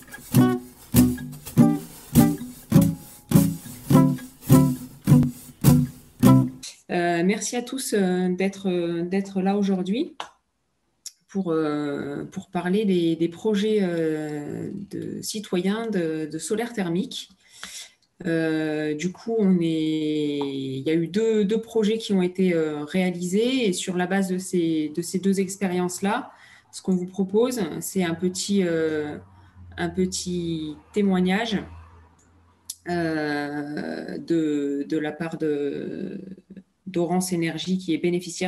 Merci à tous d'être là aujourd'hui pour parler des projets de citoyens de solaire thermique. Du coup, il y a eu deux projets qui ont été réalisés, et sur la base de ces deux expériences-là, ce qu'on vous propose, c'est un petit témoignage de la part d'Orance Énergie, qui est bénéficiaire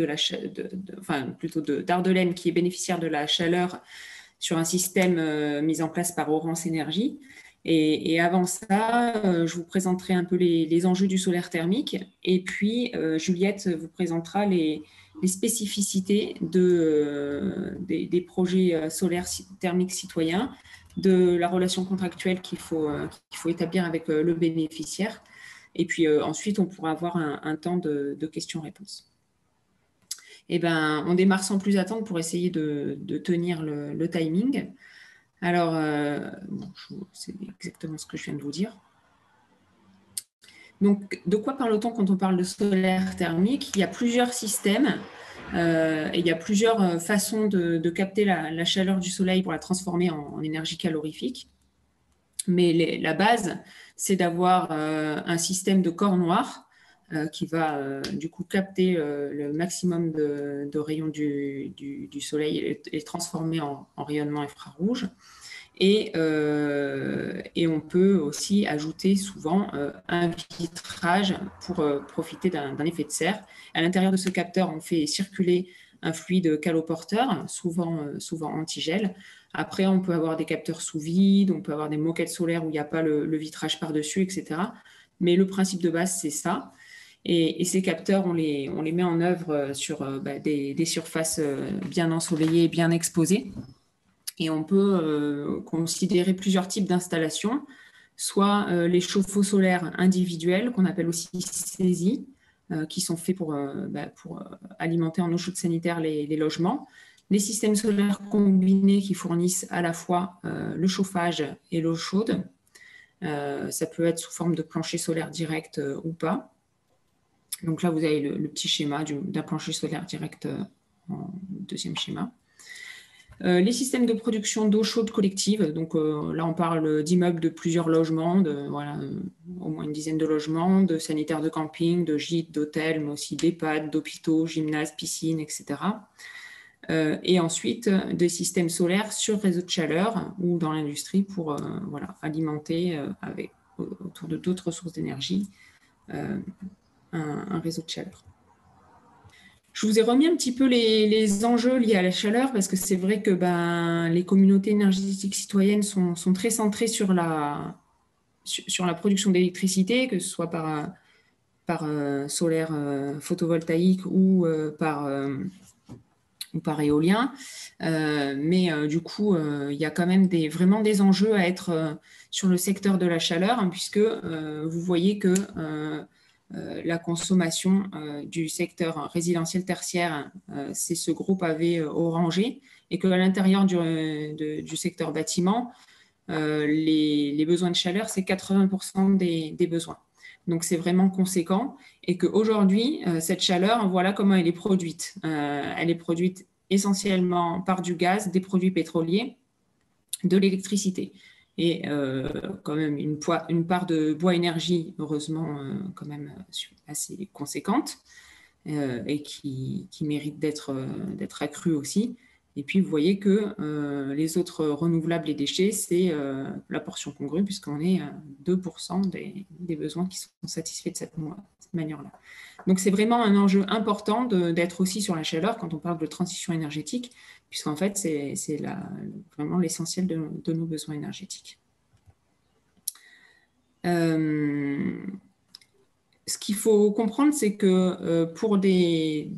d'Ardelaine, qui est bénéficiaire de la chaleur sur un système mis en place par Orance Énergie. Et avant ça, je vous présenterai un peu les enjeux du solaire thermique, et puis Juliette vous présentera les spécificités des projets solaires thermiques citoyens, de la relation contractuelle qu'il faut établir avec le bénéficiaire. Et puis ensuite, on pourra avoir un temps de questions-réponses. Eh ben, on démarre sans plus attendre pour essayer de tenir le timing. Alors, c'est exactement ce que je viens de vous dire. Donc, de quoi parle-t-on quand on parle de solaire thermique? Il y a plusieurs systèmes et il y a plusieurs façons de capter la chaleur du soleil pour la transformer en énergie calorifique. Mais la base, c'est d'avoir un système de corps noir qui va du coup capter le maximum de rayons du soleil et les transformer en rayonnement infrarouge. Et on peut aussi ajouter souvent un vitrage pour profiter d'un effet de serre. À l'intérieur de ce capteur, on fait circuler un fluide caloporteur, souvent antigel. Après, on peut avoir des capteurs sous vide, on peut avoir des moquettes solaires où il n'y a pas le vitrage par-dessus, etc. Mais le principe de base, c'est ça. Et ces capteurs, on les met en œuvre sur des surfaces bien ensoleillées, bien exposées. Et on peut considérer plusieurs types d'installations, soit les chauffe-eau solaires individuels, qu'on appelle aussi SAISI, qui sont faits pour alimenter en eau chaude sanitaire les logements, les systèmes solaires combinés qui fournissent à la fois le chauffage et l'eau chaude. Ça peut être sous forme de plancher solaire direct ou pas. Donc là, vous avez le petit schéma d'un plancher solaire direct en deuxième schéma. Les systèmes de production d'eau chaude collective, donc là on parle d'immeubles de plusieurs logements, au moins une dizaine de logements, de sanitaires de camping, de gîtes, d'hôtels, mais aussi d'EHPAD, d'hôpitaux, gymnases, piscines, etc. Et ensuite des systèmes solaires sur réseau de chaleur ou dans l'industrie pour alimenter autour de d'autres sources d'énergie un réseau de chaleur. Je vous ai remis un petit peu les enjeux liés à la chaleur, parce que c'est vrai que les communautés énergétiques citoyennes sont très centrées sur la production d'électricité, que ce soit par solaire photovoltaïque ou par éolien. Mais du coup, il y a quand même vraiment des enjeux à être sur le secteur de la chaleur, puisque vous voyez que la consommation du secteur résidentiel tertiaire, c'est ce gros pavé orangé, et qu'à l'intérieur du secteur bâtiment, les besoins de chaleur, c'est 80% des besoins. Donc, c'est vraiment conséquent, et qu'aujourd'hui, cette chaleur, voilà comment elle est produite. Elle est produite essentiellement par du gaz, des produits pétroliers, de l'électricité. Et quand même une part de bois énergie, heureusement, quand même assez conséquente, et qui mérite d'être accrue aussi. Et puis, vous voyez que les autres renouvelables et déchets, c'est la portion congrue, puisqu'on est à 2% des besoins qui sont satisfaits de cette manière-là. Donc, c'est vraiment un enjeu important d'être aussi sur la chaleur quand on parle de transition énergétique, puisqu'en fait, c'est vraiment l'essentiel de nos besoins énergétiques. Ce qu'il faut comprendre, c'est que pour des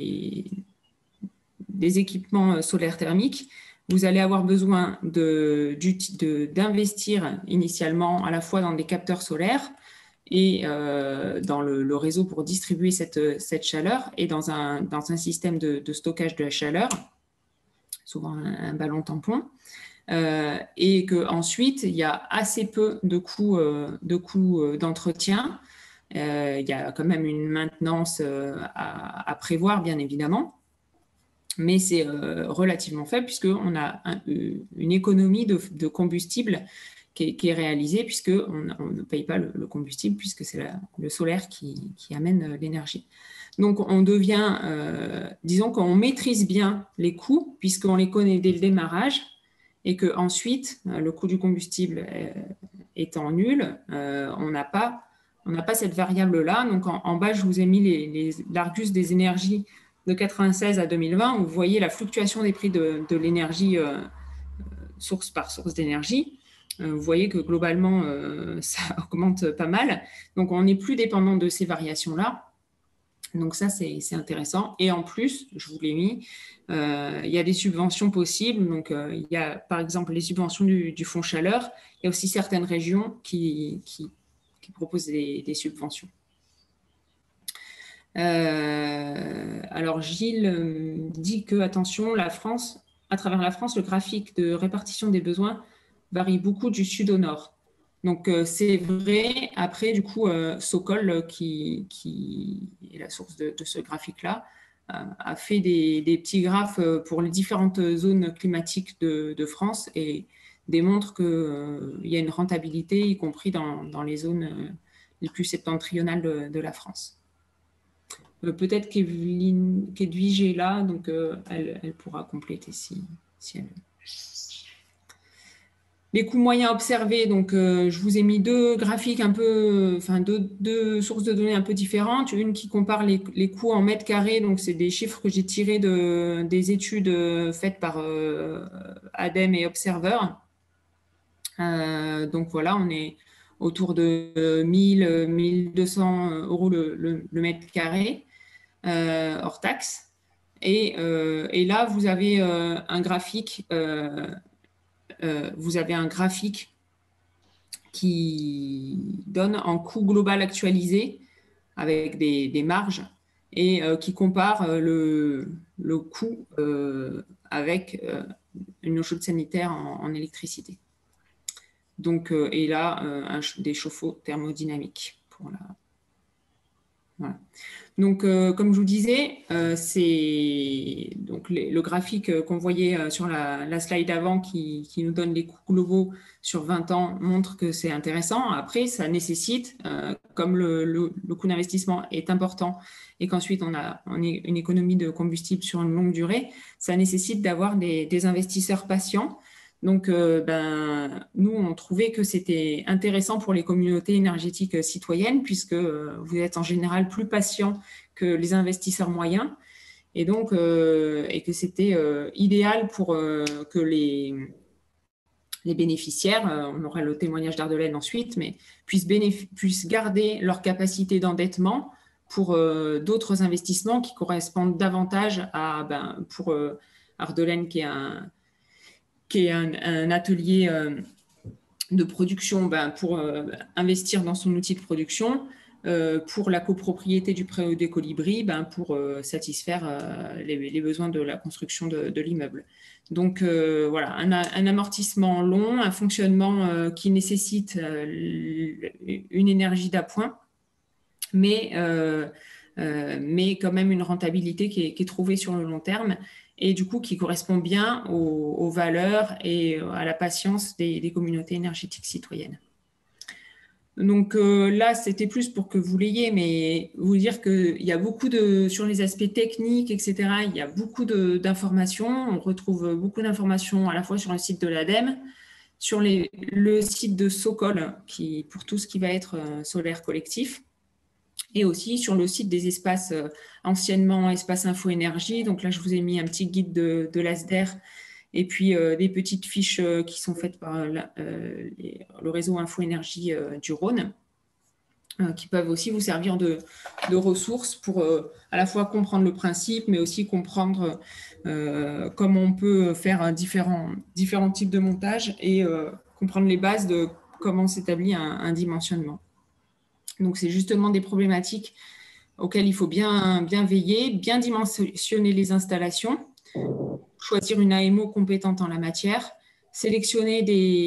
équipements solaires thermiques, vous allez avoir besoin d'investir initialement à la fois dans des capteurs solaires et dans le réseau pour distribuer cette chaleur, et dans un système de stockage de la chaleur, souvent un ballon tampon. et qu'ensuite, il y a assez peu de coûts d'entretien. Il y a quand même une maintenance à prévoir, bien évidemment, mais c'est relativement faible puisqu'on a une économie de combustible qui est réalisée puisqu'on ne paye pas le combustible puisque c'est le solaire qui amène l'énergie. Donc, on devient, disons qu'on maîtrise bien les coûts puisqu'on les connaît dès le démarrage et qu'ensuite, le coût du combustible étant nul, on n'a pas cette variable-là. Donc, en bas, je vous ai mis l'Argus des énergies de 1996 à 2020, où vous voyez la fluctuation des prix de l'énergie source par source d'énergie. Vous voyez que globalement, ça augmente pas mal. Donc, on n'est plus dépendant de ces variations-là. Donc, ça, c'est intéressant. Et en plus, je vous l'ai mis, il y a des subventions possibles. Donc, il y a par exemple les subventions du Fonds Chaleur. Il y a aussi certaines régions qui proposent des subventions. Alors, Gilles dit que, attention, à travers la France, le graphique de répartition des besoins varie beaucoup du sud au nord. Donc, c'est vrai. Après, du coup, Sokol, qui est la source de ce graphique-là, a fait des petits graphes pour les différentes zones climatiques de France et démontre qu'il y a une rentabilité, y compris dans les zones les plus septentrionales de la France. Peut-être qu'Edwige est là, donc elle pourra compléter si elle veut. Les coûts moyens observés, donc je vous ai mis deux graphiques deux sources de données un peu différentes. Une qui compare les coûts en mètres carrés, donc c'est des chiffres que j'ai tirés des études faites par ADEME et Observer. Donc voilà, on est autour de 1 200 euros le mètre carré hors taxe. Et là, vous avez un graphique. Vous avez un graphique qui donne un coût global actualisé avec des marges et qui compare le coût avec une eau chaude sanitaire en électricité. Donc, et là, des chauffe-eau thermodynamiques pour la. Voilà. Donc, comme je vous disais, c'est donc le graphique qu'on voyait sur la slide avant qui nous donne les coûts globaux sur 20 ans montre que c'est intéressant. Après, ça nécessite, comme le coût d'investissement est important et qu'ensuite on a une économie de combustible sur une longue durée, ça nécessite d'avoir des investisseurs patients. Donc, nous, on trouvait que c'était intéressant pour les communautés énergétiques citoyennes puisque vous êtes en général plus patient que les investisseurs moyens et donc et que c'était idéal pour que les bénéficiaires, on aura le témoignage d'Ardelaine ensuite, mais puissent garder leur capacité d'endettement pour d'autres investissements qui correspondent davantage pour Ardelaine qui est un atelier de production pour investir dans son outil de production, pour la copropriété du pré des colibris, pour satisfaire les besoins de la construction de l'immeuble. Donc voilà, un amortissement long, un fonctionnement qui nécessite une énergie d'appoint, mais quand même une rentabilité qui est trouvée sur le long terme et du coup qui correspond bien aux valeurs et à la patience des communautés énergétiques citoyennes. Donc là, c'était plus pour que vous l'ayez, mais vous dire qu'il y a beaucoup sur les aspects techniques, etc., il y a beaucoup d'informations. On retrouve beaucoup d'informations à la fois sur le site de l'ADEME, sur le site de Sokol, pour tout ce qui va être solaire collectif, et aussi sur le site des espaces anciennement Espace Info Énergie. Donc là, je vous ai mis un petit guide de l'ASDER et puis des petites fiches qui sont faites par le réseau Info Énergie du Rhône, qui peuvent aussi vous servir de ressources pour à la fois comprendre le principe, mais aussi comprendre comment on peut faire différents types de montage et comprendre les bases de comment s'établit un dimensionnement. Donc, c'est justement des problématiques auxquelles il faut bien veiller, bien dimensionner les installations, choisir une AMO compétente en la matière, sélectionner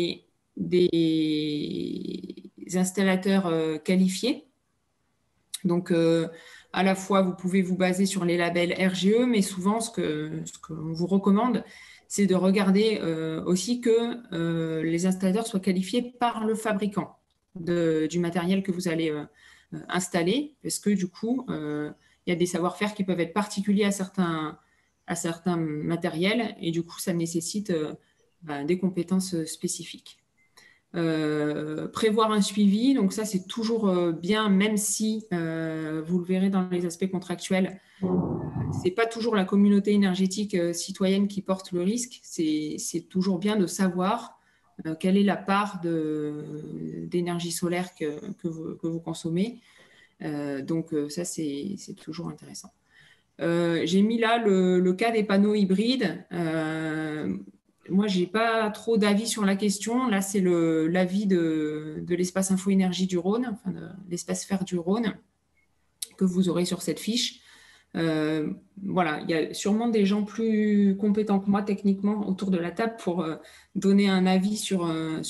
des installateurs qualifiés. Donc, à la fois, vous pouvez vous baser sur les labels RGE, mais souvent, ce qu'on vous recommande, c'est de regarder aussi que les installateurs soient qualifiés par le fabricant du matériel que vous allez installer, parce que du coup, il y a des savoir-faire qui peuvent être particuliers à certains matériels, et du coup, ça nécessite des compétences spécifiques. Prévoir un suivi, donc ça c'est toujours bien, même si vous le verrez dans les aspects contractuels, c'est pas toujours la communauté énergétique citoyenne qui porte le risque, c'est toujours bien de savoir quelle est la part d'énergie solaire que vous consommez. Donc ça c'est toujours intéressant. J'ai mis là le cas des panneaux hybrides. Moi, je n'ai pas trop d'avis sur la question. Là, c'est l'avis de l'espace Info Énergie du Rhône, enfin de l'espace Fer du Rhône, que vous aurez sur cette fiche. Voilà, il y a sûrement des gens plus compétents que moi techniquement autour de la table pour donner un avis sur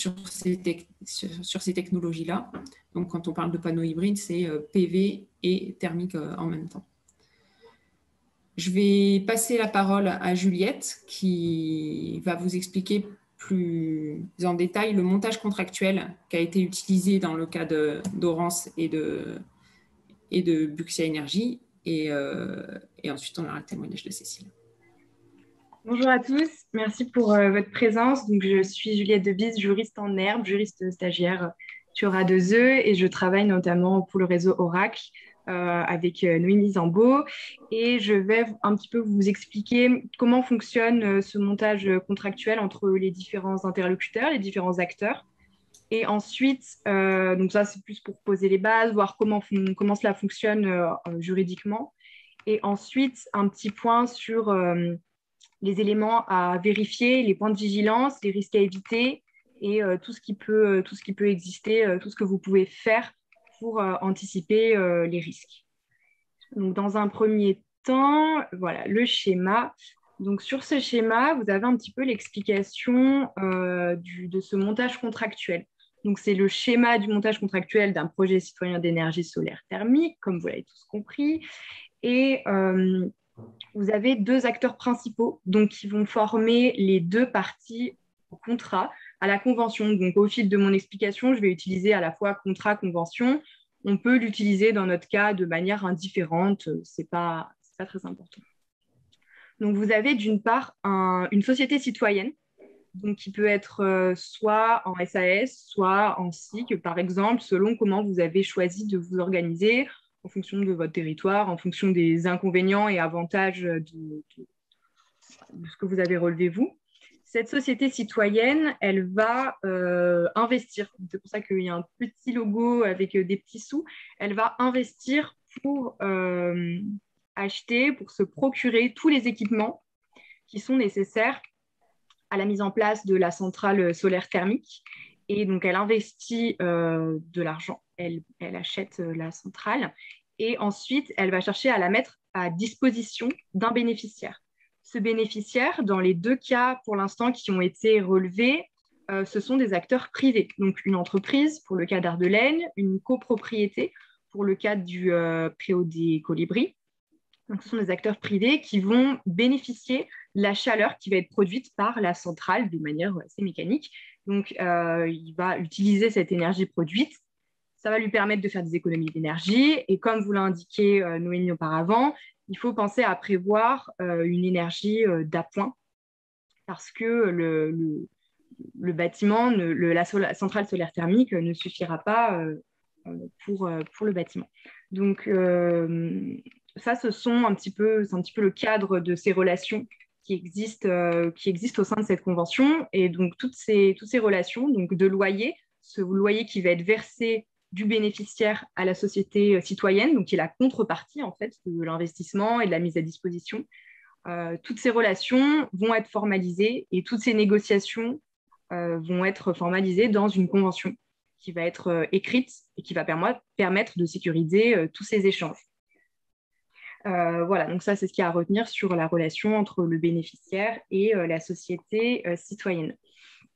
ces technologies-là. Donc, quand on parle de panneaux hybrides, c'est PV et thermique en même temps. Je vais passer la parole à Juliette qui va vous expliquer plus en détail le montage contractuel qui a été utilisé dans le cas d'Orance et de Buxia Énergie. Et ensuite, on aura le témoignage de Cécile. Bonjour à tous, merci pour votre présence. Donc, je suis Juliette Debise, juriste en herbe, juriste stagiaire sur A2E et je travaille notamment pour le réseau Oracle avec Noémie Zambeau. Et je vais un petit peu vous expliquer comment fonctionne ce montage contractuel entre les différents interlocuteurs, les différents acteurs. Et ensuite, donc ça c'est plus pour poser les bases, voir comment cela fonctionne juridiquement. Et ensuite, un petit point sur les éléments à vérifier, les points de vigilance, les risques à éviter et tout ce qui peut exister, tout ce que vous pouvez faire pour anticiper les risques. Donc, dans un premier temps, voilà le schéma. Donc, sur ce schéma, vous avez un petit peu l'explication de ce montage contractuel. Donc, c'est le schéma du montage contractuel d'un projet citoyen d'énergie solaire thermique, comme vous l'avez tous compris. Et vous avez deux acteurs principaux donc, qui vont former les deux parties au contrat, à la convention. Donc, au fil de mon explication, je vais utiliser à la fois contrat, convention. On peut l'utiliser dans notre cas de manière indifférente, ce n'est pas très important. Donc, vous avez d'une part une société citoyenne donc, qui peut être soit en SAS, soit en SIC, par exemple, selon comment vous avez choisi de vous organiser en fonction de votre territoire, en fonction des inconvénients et avantages de ce que vous avez relevé vous. Cette société citoyenne, elle va investir. C'est pour ça qu'il y a un petit logo avec des petits sous. Elle va investir pour acheter, pour se procurer tous les équipements qui sont nécessaires à la mise en place de la centrale solaire thermique. Et donc, elle investit de l'argent, elle achète la centrale et ensuite, elle va chercher à la mettre à disposition d'un bénéficiaire. Ce bénéficiaire, dans les deux cas pour l'instant qui ont été relevés, ce sont des acteurs privés. Donc, une entreprise pour le cas d'Ardelaine, une copropriété pour le cas du Préau des Colibris. Donc, ce sont des acteurs privés qui vont bénéficier de la chaleur qui va être produite par la centrale de manière assez mécanique. Donc, il va utiliser cette énergie produite. Ça va lui permettre de faire des économies d'énergie. Et comme vous l'a indiqué Noémie auparavant, il faut penser à prévoir une énergie d'appoint parce que le bâtiment, la centrale solaire thermique ne suffira pas pour le bâtiment. Donc, ça, c'est un petit peu le cadre de ces relations qui existent au sein de cette convention. Et donc, toutes ces relations donc de loyer, ce loyer qui va être versé du bénéficiaire à la société citoyenne, donc qui est la contrepartie en fait de l'investissement et de la mise à disposition. Toutes ces relations vont être formalisées et toutes ces négociations vont être formalisées dans une convention qui va être écrite et qui va permettre de sécuriser tous ces échanges. Voilà, donc ça, c'est ce qu'il y a à retenir sur la relation entre le bénéficiaire et la société citoyenne.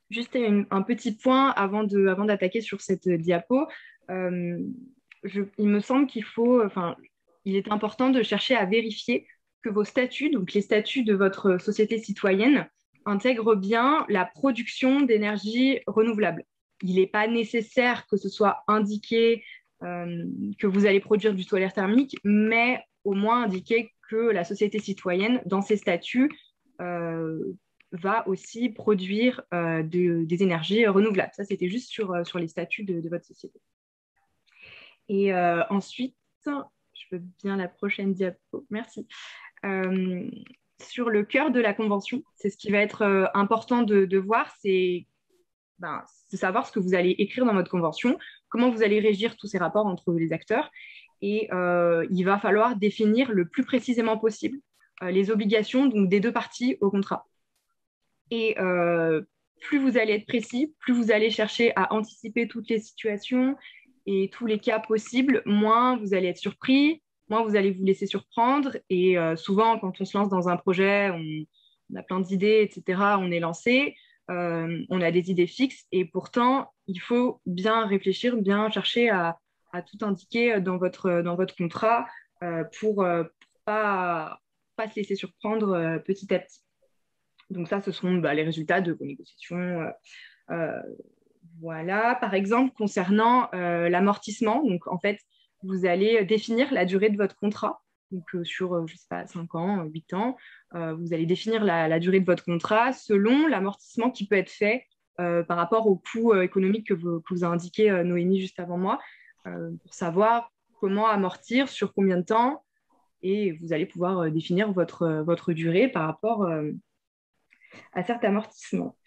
Juste un petit point avant d'attaquer sur cette diapo. Euh, il me semble il est important de chercher à vérifier que vos statuts, donc les statuts de votre société citoyenne, intègrent bien la production d'énergie renouvelable. Il n'est pas nécessaire que ce soit indiqué que vous allez produire du solaire thermique, mais au moins indiquer que la société citoyenne, dans ses statuts, euh, va aussi produire des énergies renouvelables. Ça, c'était juste sur les statuts de votre société. Et ensuite, je veux bien la prochaine diapo. Merci. Sur le cœur de la convention, c'est ce qui va être important de voir, c'est de savoir ce que vous allez écrire dans votre convention, comment vous allez régir tous ces rapports entre les acteurs. Et il va falloir définir le plus précisément possible les obligations donc, des deux parties au contrat. Et plus vous allez être précis, plus vous allez chercher à anticiper toutes les situations et tous les cas possibles, moins vous allez être surpris, moins vous allez vous laisser surprendre. Et souvent, quand on se lance dans un projet, on a plein d'idées, etc., on est lancé, on a des idées fixes. Et pourtant, il faut bien réfléchir, bien chercher à tout indiquer dans votre contrat pour pas se laisser surprendre petit à petit. Donc ça, ce sont les résultats de vos négociations. Euh, voilà. Par exemple, concernant l'amortissement, donc en fait, vous allez définir la durée de votre contrat. Donc sur, je ne sais pas, 5 ans, 8 ans, vous allez définir la durée de votre contrat selon l'amortissement qui peut être fait par rapport au coût économique que vous a indiqué Noémie juste avant moi, pour savoir comment amortir, sur combien de temps, et vous allez pouvoir définir votre durée par rapport à certains amortissements.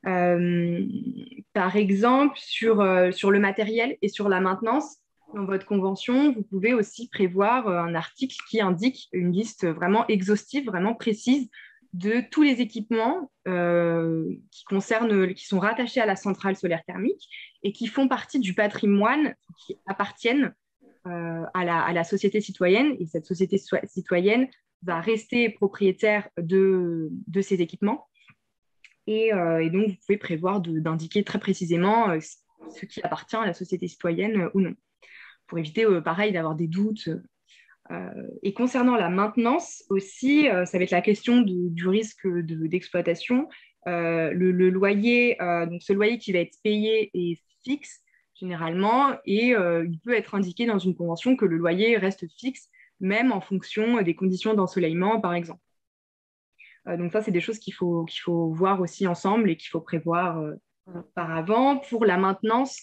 Par exemple, sur le matériel et sur la maintenance, dans votre convention, vous pouvez aussi prévoir un article qui indique une liste vraiment exhaustive, vraiment précise de tous les équipements qui sont rattachés à la centrale solaire thermique et qui font partie du patrimoine, qui appartiennent à la société citoyenne. Et cette société citoyenne va rester propriétaire de ces équipements. Et donc, vous pouvez prévoir d'indiquer très précisément ce qui appartient à la société citoyenne ou non, pour éviter, pareil, d'avoir des doutes. Et concernant la maintenance aussi, ça va être la question du risque d'exploitation. Le loyer, donc ce loyer qui va être payé est fixe généralement, et il peut être indiqué dans une convention que le loyer reste fixe, même en fonction des conditions d'ensoleillement, par exemple. Donc ça, c'est des choses qu'il faut voir aussi ensemble et qu'il faut prévoir par avant. Pour la maintenance,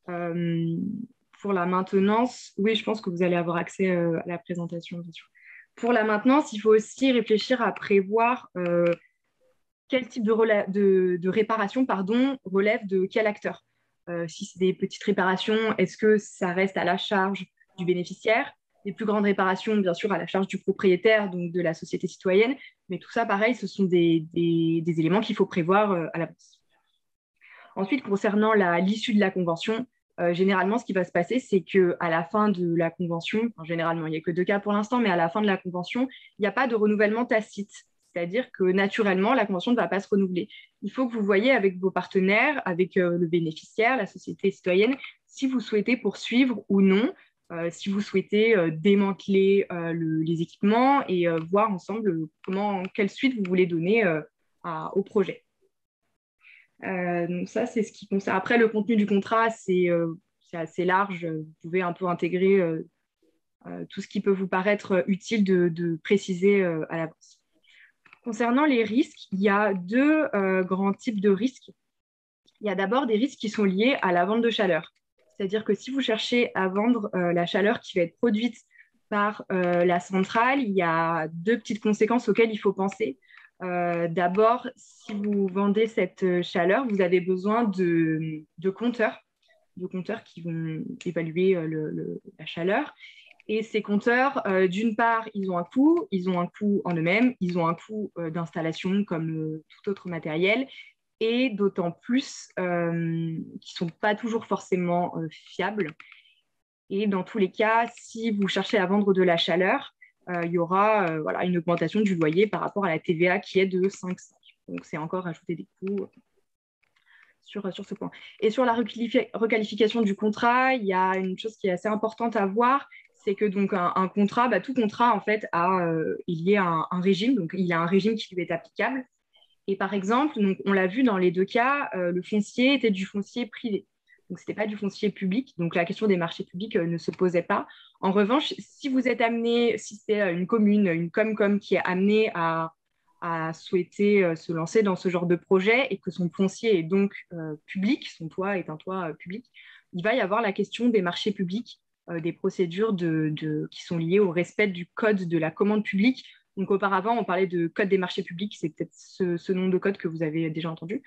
oui, je pense que vous allez avoir accès à la présentation, bien sûr. Pour la maintenance, il faut aussi réfléchir à prévoir quel type de réparation relève de quel acteur. Si c'est des petites réparations, est-ce que ça reste à la charge du bénéficiaire? Les plus grandes réparations, bien sûr, à la charge du propriétaire, donc de la société citoyenne. Mais tout ça, pareil, ce sont des éléments qu'il faut prévoir à l'avance. Ensuite, concernant l'issue de la convention, généralement, ce qui va se passer, c'est qu'à la fin de la convention, généralement, il n'y a que 2 cas pour l'instant, mais à la fin de la convention, il n'y a pas de renouvellement tacite. C'est-à-dire que naturellement, la convention ne va pas se renouveler. Il faut que vous voyez avec vos partenaires, avec le bénéficiaire, la société citoyenne, si vous souhaitez poursuivre ou non, si vous souhaitez démanteler les équipements et voir ensemble quelle suite vous voulez donner au projet. Donc ça, c'est ce qui concerne. Après, le contenu du contrat, c'est assez large. Vous pouvez un peu intégrer tout ce qui peut vous paraître utile de préciser à l'avance. Concernant les risques, il y a 2 grands types de risques. Il y a d'abord des risques qui sont liés à la vente de chaleur. C'est-à-dire que si vous cherchez à vendre la chaleur qui va être produite par la centrale, il y a 2 petites conséquences auxquelles il faut penser. D'abord, si vous vendez cette chaleur, vous avez besoin de compteurs qui vont évaluer la chaleur. Et ces compteurs, d'une part, ils ont un coût en eux-mêmes, ils ont un coût d'installation comme tout autre matériel, et d'autant plus qu'ils ne sont pas toujours forcément fiables. Et dans tous les cas, si vous cherchez à vendre de la chaleur, il y aura une augmentation du loyer par rapport à la TVA qui est de 5,5. Donc, c'est encore ajouter des coûts. sur ce point. Et sur la requalification du contrat, il y a une chose qui est assez importante à voir, c'est que donc un contrat, tout contrat en fait il y a un régime, donc il y a un régime qui lui est applicable. Et par exemple, donc, on l'a vu dans les deux cas, le foncier était du foncier privé. Donc, ce n'était pas du foncier public. Donc, la question des marchés publics ne se posait pas. En revanche, si vous êtes amené, si c'est une commune, une Comcom qui est amenée à souhaiter se lancer dans ce genre de projet et que son foncier est donc public, son toit est un toit public, il va y avoir la question des marchés publics, des procédures qui sont liées au respect du code de la commande publique. Donc auparavant, on parlait de code des marchés publics, c'est peut-être ce nom de code que vous avez déjà entendu.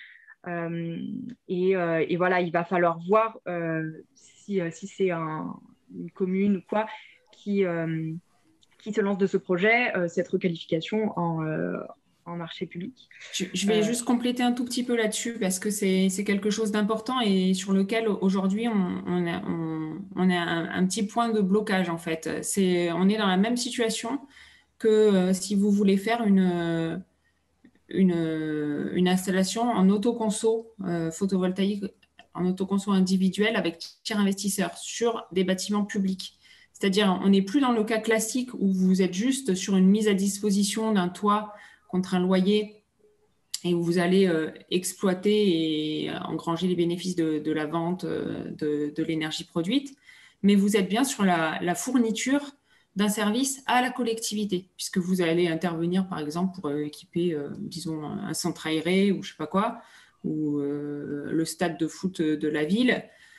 Et voilà, il va falloir voir si c'est une commune ou quoi qui se lance de ce projet, cette requalification en marché public. Je vais juste compléter un tout petit peu là-dessus parce que c'est quelque chose d'important et sur lequel aujourd'hui on a un petit point de blocage en fait. On est dans la même situation que si vous voulez faire une installation en autoconso photovoltaïque, en autoconso individuel avec tiers investisseur sur des bâtiments publics. C'est-à-dire, on n'est plus dans le cas classique où vous êtes juste sur une mise à disposition d'un toit contre un loyer et où vous allez exploiter et engranger les bénéfices de la vente de l'énergie produite, mais vous êtes bien sur la fourniture d'un service à la collectivité, puisque vous allez intervenir, par exemple, pour équiper, disons, un centre aéré ou je ne sais pas quoi, ou le stade de foot de la ville,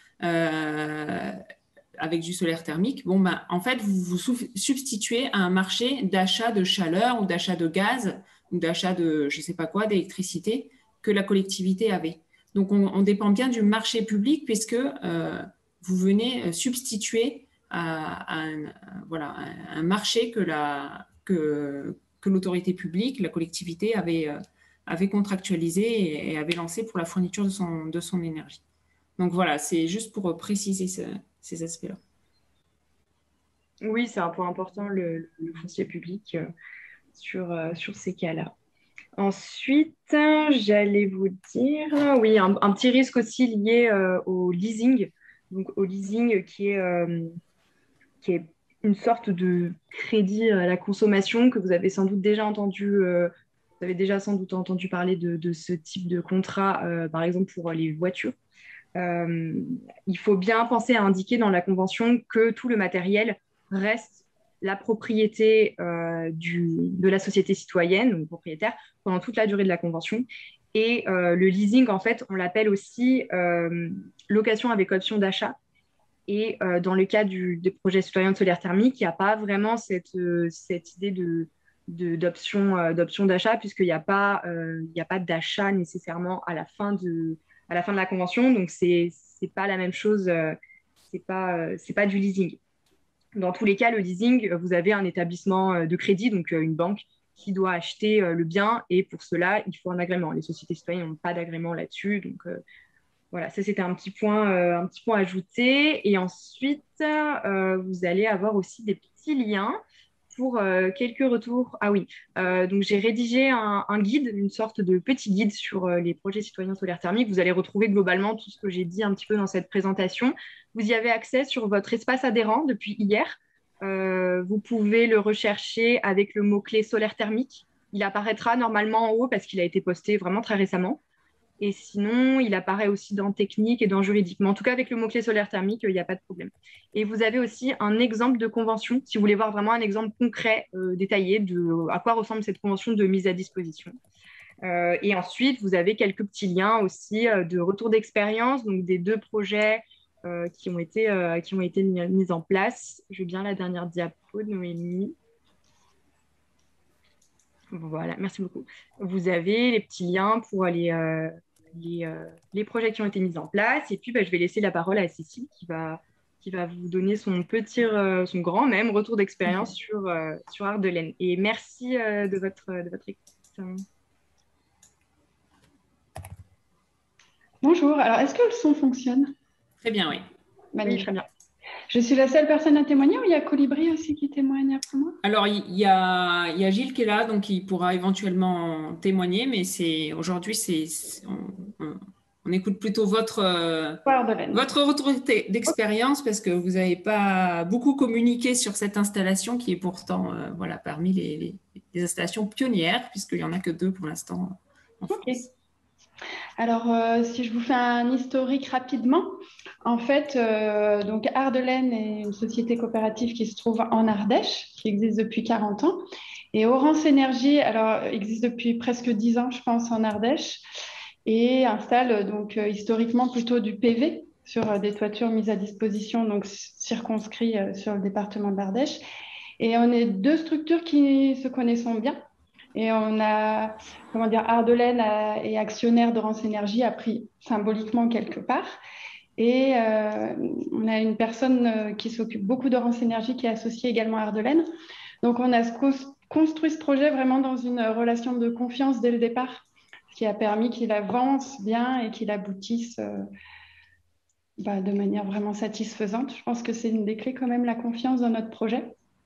avec du solaire thermique. En fait, vous vous substituez à un marché d'achat de chaleur ou d'achat de gaz ou d'achat de, je ne sais pas quoi, d'électricité que la collectivité avait. Donc, on dépend bien du marché public puisque vous venez substituer à un marché que l'autorité publique, la collectivité avait contractualisé et avait lancé pour la fourniture de son énergie. Donc voilà, c'est juste pour préciser ces aspects-là. Oui, c'est un point important, le foncier public sur ces cas-là. Ensuite, j'allais vous dire, oui, un petit risque aussi lié au leasing. Donc, au leasing qui est une sorte de crédit à la consommation que vous avez sans doute déjà entendu, vous avez déjà sans doute entendu parler de ce type de contrat, par exemple pour les voitures. Il faut bien penser à indiquer dans la convention que tout le matériel reste la propriété de la société citoyenne, donc propriétaire, pendant toute la durée de la convention. Et le leasing, en fait, on l'appelle aussi location avec option d'achat. Et dans le cas des projets citoyens de solaire thermique, il n'y a pas vraiment cette idée d'option d'achat, puisqu'il n'y a pas d'achat nécessairement à la fin de la convention. Donc, c'est pas la même chose, c'est pas du leasing. Dans tous les cas, le leasing, vous avez un établissement de crédit, donc une banque, qui doit acheter le bien. Et pour cela, il faut un agrément. Les sociétés citoyennes n'ont pas d'agrément là-dessus. Donc, voilà, ça c'était un petit point ajouté. Et ensuite, vous allez avoir aussi des petits liens pour quelques retours. Ah oui, donc j'ai rédigé un guide, une sorte de petit guide sur les projets citoyens solaires thermiques. Vous allez retrouver globalement tout ce que j'ai dit un petit peu dans cette présentation. Vous y avez accès sur votre espace adhérent depuis hier. Vous pouvez le rechercher avec le mot-clé solaire thermique. Il apparaîtra normalement en haut parce qu'il a été posté vraiment très récemment. Et sinon, il apparaît aussi dans technique et dans juridique. Mais en tout cas, avec le mot-clé solaire thermique, il n'y a pas de problème. Et vous avez aussi un exemple de convention, si vous voulez voir vraiment un exemple concret, détaillé de à quoi ressemble cette convention de mise à disposition. Et ensuite, vous avez quelques petits liens aussi de retour d'expérience, donc des deux projets qui ont été mis en place. Je veux bien la dernière diapo de Noémie. Voilà, merci beaucoup. Vous avez les petits liens pour les projets qui ont été mis en place. Et puis, je vais laisser la parole à Cécile qui va vous donner son grand même retour d'expérience sur Ardelaine. Et merci de votre écoute. Bonjour, alors est-ce que le son fonctionne? Très bien, oui. Magnifique. Oui, très bien. Je suis la seule personne à témoigner ou il y a Colibri aussi qui témoigne après moi? Alors, il y a Gilles qui est là, donc il pourra éventuellement témoigner, mais aujourd'hui, On écoute plutôt Ardelaine. votre retour d'expérience parce que vous n'avez pas beaucoup communiqué sur cette installation qui est pourtant voilà, parmi les installations pionnières, puisqu'il n'y en a que 2 pour l'instant en France. Alors, si je vous fais un historique rapidement, en fait, donc Ardelaine est une société coopérative qui se trouve en Ardèche, qui existe depuis 40 ans. Et Orance Énergie, alors, existe depuis presque 10 ans, je pense, en Ardèche, et installe donc historiquement plutôt du PV sur des toitures mises à disposition, donc circonscrits sur le département de l'Ardèche. Et on est 2 structures qui se connaissent bien. Et on a, comment dire, Ardelaine est actionnaire d'Orance Énergie, a pris symboliquement quelque part. Et on a une personne qui s'occupe beaucoup d'Orance Énergie qui est associée également à Ardelaine. Donc on a construit ce projet vraiment dans une relation de confiance dès le départ, ce qui a permis qu'il avance bien et qu'il aboutisse de manière vraiment satisfaisante. Je pense que c'est une des clés quand même, la confiance dans notre projet.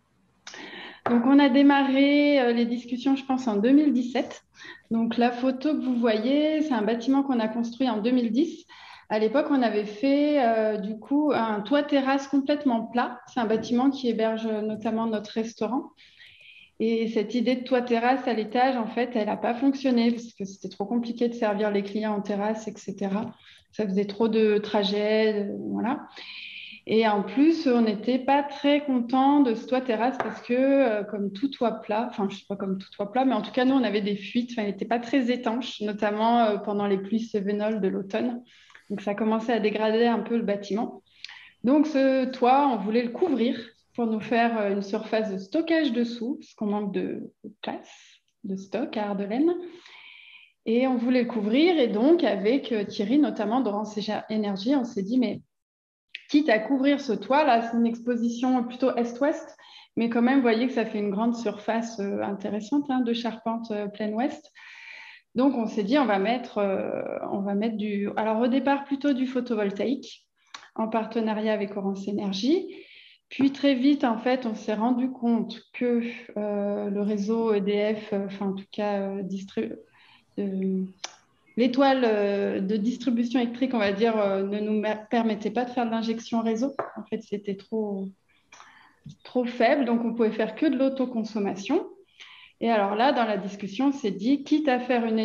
Donc, on a démarré les discussions, je pense, en 2017. Donc, la photo que vous voyez, c'est un bâtiment qu'on a construit en 2010. À l'époque, on avait fait du coup un toit terrasse complètement plat. C'est un bâtiment qui héberge notamment notre restaurant. Et cette idée de toit terrasse à l'étage, en fait, elle n'a pas fonctionné parce que c'était trop compliqué de servir les clients en terrasse, etc. Ça faisait trop de trajets, voilà. Et en plus, on n'était pas très content de ce toit terrasse parce que, comme tout toit plat, enfin, je ne sais pas comme tout toit plat, mais en tout cas, nous, on avait des fuites, il n'était pas très étanche, notamment pendant les pluies cévenoles de l'automne. Donc, ça commençait à dégrader un peu le bâtiment. Donc, ce toit, on voulait le couvrir pour nous faire une surface de stockage dessous, parce qu'on manque de place, de stock à Ardelaine. Et on voulait le couvrir. Et donc, avec Thierry, notamment d'Orance Énergie, on s'est dit, mais quitte à couvrir ce toit, là, c'est une exposition plutôt est-ouest, mais quand même, vous voyez que ça fait une grande surface intéressante de charpente plein ouest. Donc, on s'est dit, on va mettre alors au départ, plutôt du photovoltaïque en partenariat avec Orance Énergie. Puis très vite, en fait, on s'est rendu compte que le réseau EDF, en tout cas, l'étoile de distribution électrique, on va dire, ne nous permettait pas de faire de l'injection réseau. En fait, c'était trop faible, donc on pouvait faire que de l'autoconsommation. Et alors là, dans la discussion, on s'est dit, quitte à faire une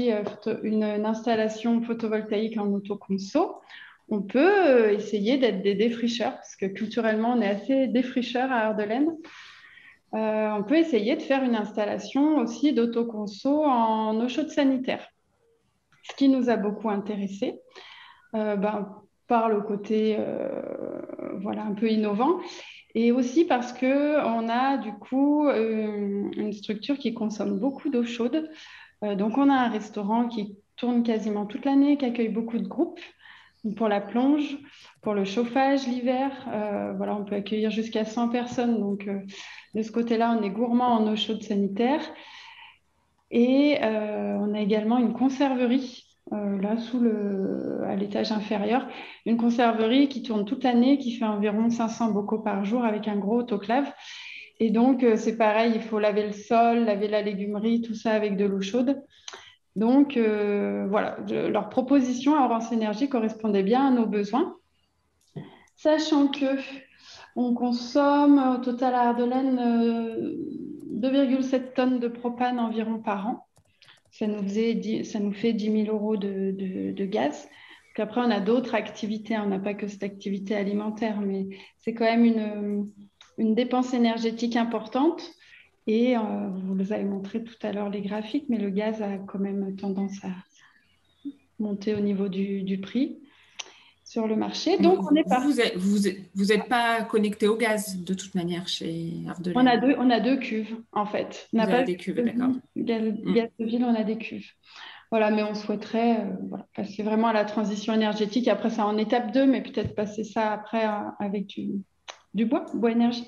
installation photovoltaïque en autoconso, on peut essayer d'être des défricheurs, parce que culturellement, on est assez défricheurs à Ardelaine. On peut essayer de faire une installation aussi d'autoconso en eau chaude sanitaire. Ce qui nous a beaucoup intéressés, par le côté un peu innovant, et aussi parce qu'on a du coup une structure qui consomme beaucoup d'eau chaude. Donc on a un restaurant qui tourne quasiment toute l'année, qui accueille beaucoup de groupes pour la plonge, pour le chauffage l'hiver. On peut accueillir jusqu'à 100 personnes. Donc de ce côté-là, on est gourmand en eau chaude sanitaire. Et on a également une conserverie, là, à l'étage inférieur. Une conserverie qui tourne toute l'année, qui fait environ 500 bocaux par jour avec un gros autoclave. Et donc, c'est pareil, il faut laver le sol, laver la légumerie, tout ça avec de l'eau chaude. Donc, leur proposition à Orance Énergie correspondait bien à nos besoins. Sachant qu'on consomme au total à Ardelaine 2,7 tonnes de propane environ par an. Ça nous fait 10 000 euros de gaz. Donc après, on a d'autres activités. On n'a pas que cette activité alimentaire, mais c'est quand même une dépense énergétique importante. Et vous avez montré tout à l'heure les graphiques, mais le gaz a quand même tendance à monter au niveau du prix sur le marché. Donc, on est parti. Vous n'êtes pas connecté au gaz de toute manière chez Ardelaine. On a 2 cuves, en fait. On n'a pas des cuves, d'accord. Gaz de ville, on a des cuves. Voilà, mais on souhaiterait passer vraiment à la transition énergétique. Après, ça en étape 2, mais peut-être passer ça après avec du bois énergie.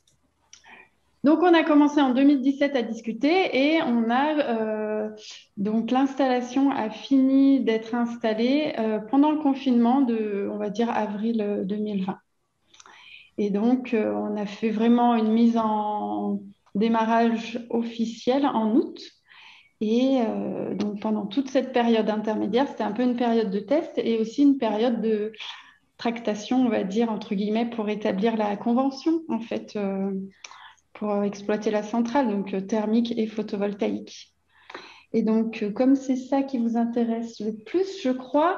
Donc, on a commencé en 2017 à discuter et on a donc l'installation a fini d'être installée pendant le confinement de, on va dire, avril 2020. Et donc, on a fait vraiment une mise en démarrage officielle en août. Et donc, pendant toute cette période intermédiaire, c'était un peu une période de test et aussi une période de tractation, on va dire, entre guillemets, pour établir la convention, en fait, pour exploiter la centrale, donc thermique et photovoltaïque. Et donc, comme c'est ça qui vous intéresse le plus, je crois,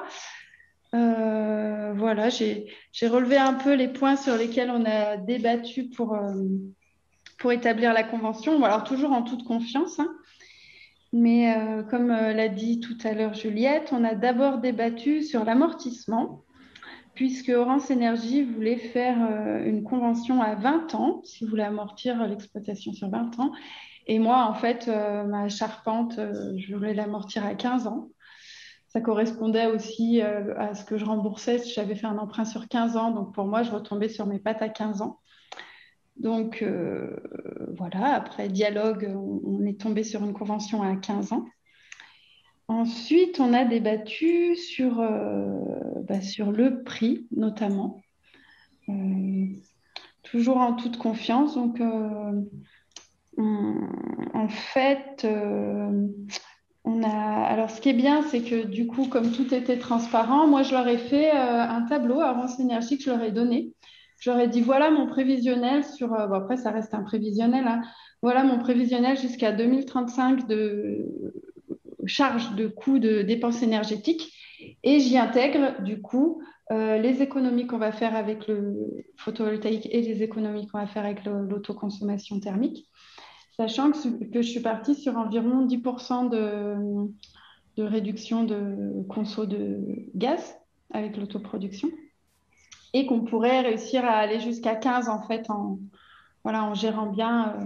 voilà, j'ai relevé un peu les points sur lesquels on a débattu pour établir la convention. Bon, alors, toujours en toute confiance, hein. Mais comme l'a dit tout à l'heure Juliette, on a d'abord débattu sur l'amortissement, puisque Orange Énergie voulait faire une convention à 20 ans, si vous voulez amortir l'exploitation sur 20 ans. Et moi, en fait, ma charpente, je voulais l'amortir à 15 ans. Ça correspondait aussi à ce que je remboursais si j'avais fait un emprunt sur 15 ans. Donc pour moi, je retombais sur mes pattes à 15 ans. Donc voilà, après dialogue, on est tombé sur une convention à 15 ans. Ensuite, on a débattu sur le prix, notamment. Toujours en toute confiance. Donc, en fait, alors, ce qui est bien, c'est que du coup, comme tout était transparent, moi, je leur ai fait un tableau à Orange Énergie que je leur ai donné. Je leur ai dit, voilà mon prévisionnel sur... bon, après, ça reste un prévisionnel, hein. Voilà mon prévisionnel jusqu'à 2035 de charge de coûts de dépenses énergétiques. Et j'y intègre, du coup, les économies qu'on va faire avec le photovoltaïque et les économies qu'on va faire avec l'autoconsommation thermique. Sachant que je suis partie sur environ 10% de réduction de conso de gaz avec l'autoproduction et qu'on pourrait réussir à aller jusqu'à 15 en fait en gérant bien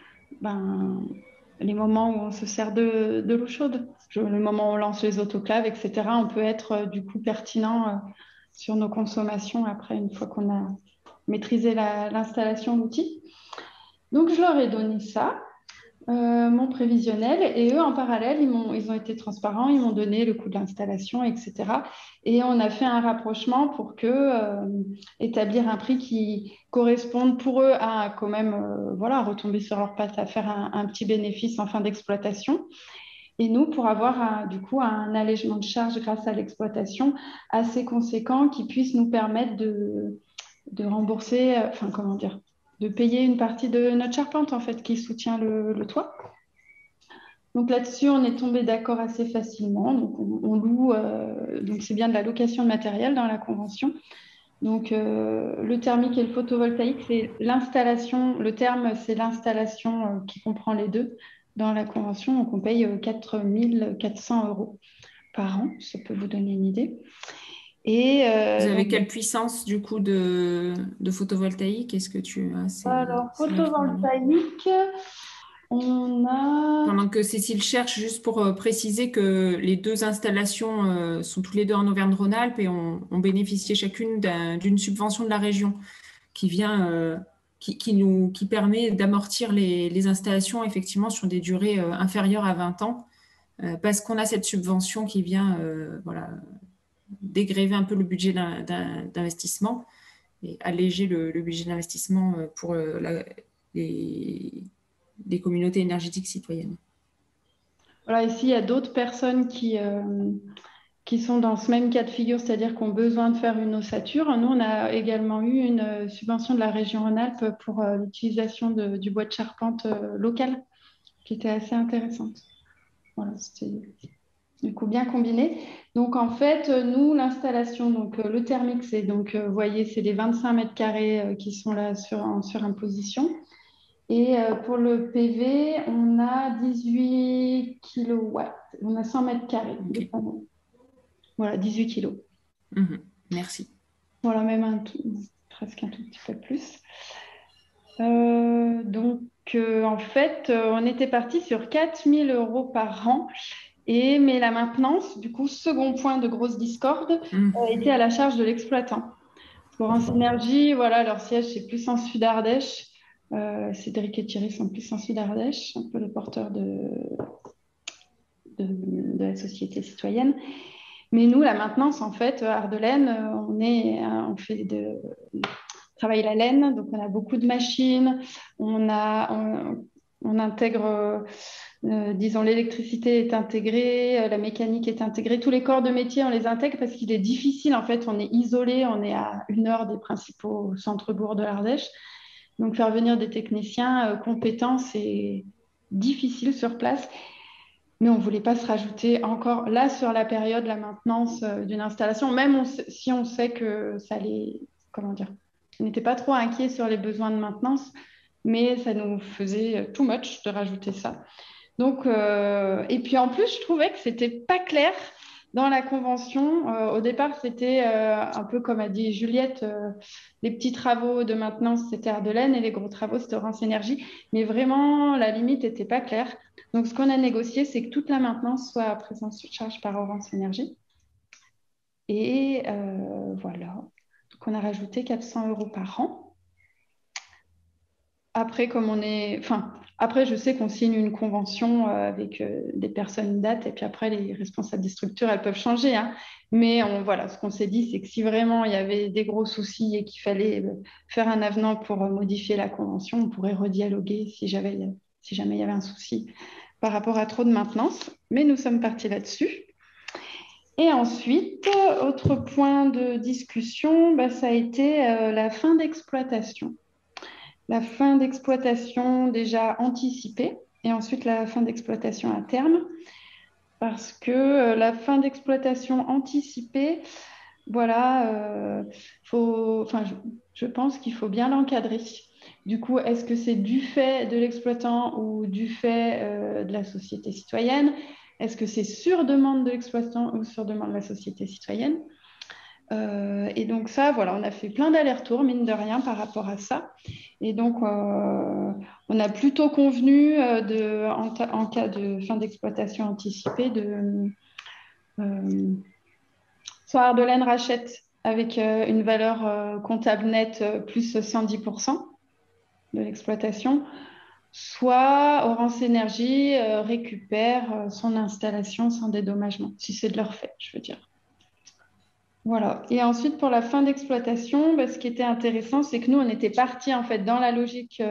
les moments où on se sert de l'eau chaude. Le moment où on lance les autoclaves, etc., on peut être du coup pertinent sur nos consommations après une fois qu'on a maîtrisé l'installation de l'outil. Donc je leur ai donné ça. Mon prévisionnel et eux en parallèle ils ont été transparents, ils m'ont donné le coût de l'installation, etc. Et on a fait un rapprochement pour établir un prix qui corresponde pour eux à quand même retomber sur leurs pattes, à faire un petit bénéfice en fin d'exploitation, et nous pour avoir du coup un allègement de charge grâce à l'exploitation assez conséquent qui puisse nous permettre de rembourser, comment dire, de payer une partie de notre charpente en fait qui soutient le toit. Donc là-dessus, on est tombé d'accord assez facilement. Donc on loue, donc c'est bien de la location de matériel dans la convention. Donc le thermique et le photovoltaïque, c'est l'installation. Le terme, c'est l'installation qui comprend les deux dans la convention. Donc on paye 4 400 € par an. Ça peut vous donner une idée. Et, vous avez quelle puissance du coup de photovoltaïque? Est-ce que tu as alors, photovoltaïque, on a... Pendant que Cécile cherche, juste pour préciser que les deux installations sont toutes les deux en Auvergne-Rhône-Alpes et ont bénéficié chacune d'une subvention de la région qui vient, qui permet d'amortir les installations effectivement sur des durées inférieures à 20 ans, parce qu'on a cette subvention qui vient dégréver un peu le budget d'investissement et alléger le budget d'investissement pour les communautés énergétiques citoyennes. Voilà, ici, il y a d'autres personnes qui sont dans ce même cas de figure, c'est-à-dire qui ont besoin de faire une ossature. Nous, on a également eu une subvention de la région Rhône-Alpes pour l'utilisation du bois de charpente local, qui était assez intéressante. Voilà, c'était du coup bien combiné. Donc, en fait, nous, l'installation, donc le thermique, c'est donc, vous voyez, c'est les 25 mètres carrés qui sont là sur imposition. Et pour le PV, on a 18 kilowatts. On a 100 mètres carrés de panneaux. Voilà, 18 kilos. Merci. Voilà, même presque un tout petit peu plus. En fait, on était parti sur 4 000 € par an. Mais la maintenance, du coup, second point de grosse discorde, était à la charge de l'exploitant. Orange Énergie, voilà, leur siège, c'est plus en Sud-Ardèche. Cédric et Thierry sont plus en Sud-Ardèche, un peu les porteurs de la société citoyenne. Mais nous, la maintenance, en fait, à Ardelaine, on fait travaille la laine, donc on a beaucoup de machines, on intègre disons, l'électricité est intégrée, la mécanique est intégrée, tous les corps de métier, on les intègre parce qu'il est difficile, en fait, on est isolé, on est à 1 heure des principaux centres-bourgs de l'Ardèche. Donc, faire venir des techniciens compétents, c'est difficile sur place. Mais on ne voulait pas se rajouter encore, là, sur la période, la maintenance d'une installation, même si on sait que ça allait, comment dire, on n'était pas trop inquiet sur les besoins de maintenance, mais ça nous faisait too much de rajouter ça. Donc, et puis en plus, je trouvais que c'était pas clair dans la convention. Au départ, c'était un peu comme a dit Juliette, les petits travaux de maintenance, c'était Ardelaine et les gros travaux, c'était Orange Énergie. Mais vraiment, la limite n'était pas claire. Donc, ce qu'on a négocié, c'est que toute la maintenance soit prise en charge par Orange Énergie. Et voilà. Donc, on a rajouté 400 € par an. Après, comme on est... Enfin, après, je sais qu'on signe une convention avec des personnes dates et puis après, les responsables des structures, elles peuvent changer. Hein. Mais voilà, ce qu'on s'est dit, c'est que si vraiment il y avait des gros soucis et qu'il fallait faire un avenant pour modifier la convention, on pourrait redialoguer si jamais il y avait un souci par rapport à trop de maintenance. Mais nous sommes partis là-dessus. Et ensuite, autre point de discussion, ça a été la fin d'exploitation. La fin d'exploitation déjà anticipée et ensuite la fin d'exploitation à terme. Parce que la fin d'exploitation anticipée, voilà, je pense qu'il faut bien l'encadrer. Du coup, est-ce que c'est du fait de l'exploitant ou du fait de la société citoyenne? Est-ce que c'est sur demande de l'exploitant ou sur demande de la société citoyenne? Et donc ça, voilà, on a fait plein d'allers-retours, mine de rien, par rapport à ça. Et donc, on a plutôt convenu, en cas de fin d'exploitation anticipée, soit Ardelaine rachète avec une valeur comptable nette plus 110% de l'exploitation, soit Orange Énergie récupère son installation sans dédommagement, si c'est de leur fait, je veux dire. Voilà. Et ensuite, pour la fin d'exploitation, ce qui était intéressant, c'est que nous, on était partis en fait dans la logique,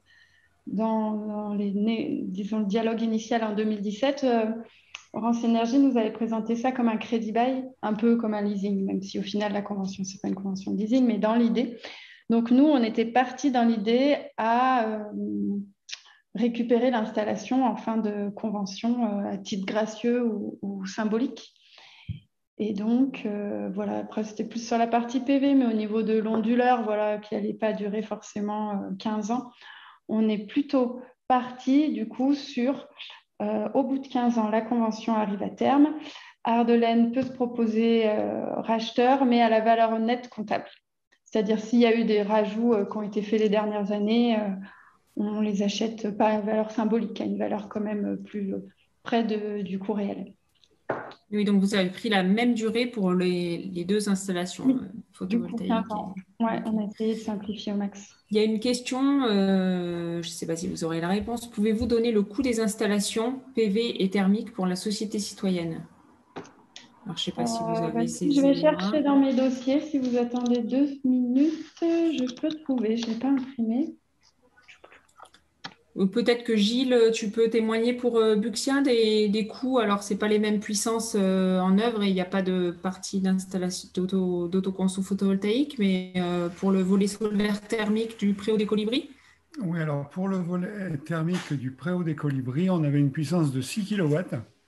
disons, le dialogue initial en 2017. Orange Énergie nous avait présenté ça comme un crédit bail, un peu comme un leasing, même si au final, la convention, ce n'est pas une convention de leasing, mais dans l'idée. Donc, nous, on était partis dans l'idée à récupérer l'installation en fin de convention à titre gracieux ou symbolique. Et donc, voilà, après, c'était plus sur la partie PV, mais au niveau de l'onduleur, voilà, qui n'allait pas durer forcément 15 ans, on est plutôt parti, du coup, sur, au bout de 15 ans, la convention arrive à terme. Ardelaine peut se proposer racheteur, mais à la valeur nette comptable. C'est-à-dire, s'il y a eu des rajouts qui ont été faits les dernières années, on les achète pas à une valeur symbolique, à une valeur quand même plus près du coût réel. Oui, donc vous avez pris la même durée pour les deux installations photovoltaïques. Oui, on a essayé de simplifier au max. Il y a une question, je ne sais pas si vous aurez la réponse. Pouvez-vous donner le coût des installations PV et thermiques pour la société citoyenne? Alors, je ne sais pas si vous avez ces je vais chercher dans mes dossiers. Si vous attendez 2 minutes, je peux trouver. Je ne l'ai pas imprimé. Peut-être que Gilles, tu peux témoigner pour Buxien des coûts. Alors, ce n'est pas les mêmes puissances en œuvre et il n'y a pas de partie d'installation d'autoconso photovoltaïque, mais pour le volet solaire thermique du Préau des Colibris. Oui, alors pour le volet thermique du Préau des Colibris, on avait une puissance de 6 kW.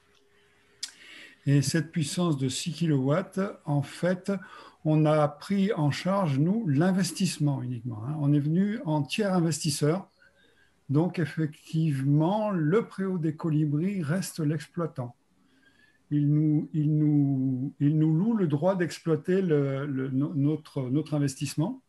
Et cette puissance de 6 kW, en fait, on a pris en charge, nous, l'investissement uniquement. Hein. On est venu en tiers investisseur. Donc, effectivement, le Préau des Colibris reste l'exploitant. Il nous loue le droit d'exploiter notre investissement.